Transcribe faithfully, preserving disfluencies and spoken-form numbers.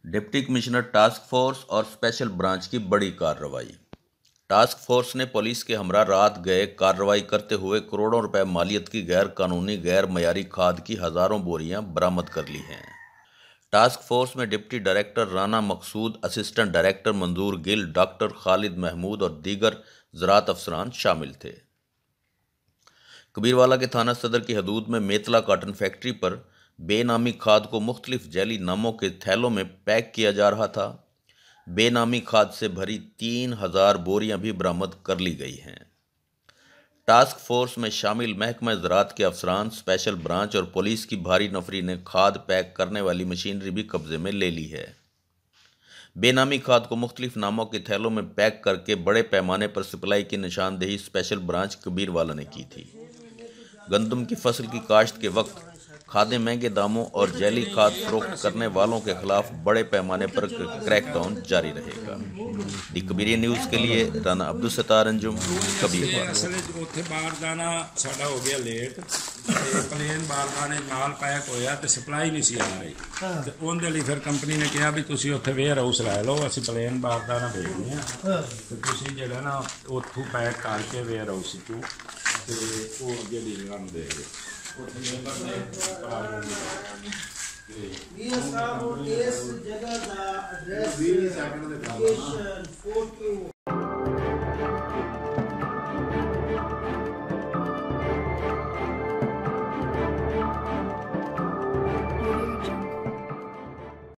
Deputy commissioner task force और special branch की बड़ी कार्रवाई। टास्क फोर्स ने पुलिस के हमरा रात गए कार्रवाई करते हुए करोड़ों रुपए मालियत की गैर कानूनी गैर मयारी खाद की हज़ारों बोरियां बरामद कर ली हैं। टास्क फोर्स में deputy director Rana Maqsood, assistant director Manzoor Gill, doctor Khalid Mahmood और दीगर ज़राअत अफसरान शामिल थे। कबीरवाला के थाना सदर की हदूद में मेतला कॉटन फैक्ट्री पर बेनामी खाद को मुख्तलिफ जैली नामों के थैलों में पैक किया जा रहा था। बेनामी खाद से भरी तीन हजार बोरियां भी बरामद कर ली गई हैं। टास्क फोर्स में शामिल महकमा ज़राअत के अफसरान, स्पेशल ब्रांच और पुलिस की भारी नफरी ने खाद पैक करने वाली मशीनरी भी कब्जे में ले ली है। बेनामी खाद को मुख्तलिफ नामों के थैलों में पैक करके बड़े पैमाने पर सप्लाई की निशानदेही स्पेशल ब्रांच कबीरवाला ने की थी। गंदम की फसल की काश्त के वक्त खादें महंगे दामों और जैली खाद फरोख्त करने वालों के खिलाफ बड़े पैमाने पर क्रैकडाउन जारी रहेगा। दी कबीरिया न्यूज़ के लिए राना अब्दुल सत्तार अंजुम, कबीरवाला। असल उत्थे बारदाना साडा हो गया लेट ते प्लेन बारदाने नाल पैक होया ते सप्लाई नहीं सी आ रही ते उहदे लई फिर कंपनी ने कहा भी तुसीं उत्थे वेयर हाउस लै लो, असीं प्लेन बारदाना भेजने आ ते तुसीं जेहड़ा ना उत्थों पैक करके वेयर हाउस चों ते ओह अगे डीलरां नूं दे दिओ। उत्थे मेंबर ने ये साहब इस जगह का एड्रेस लोकेशन फोटो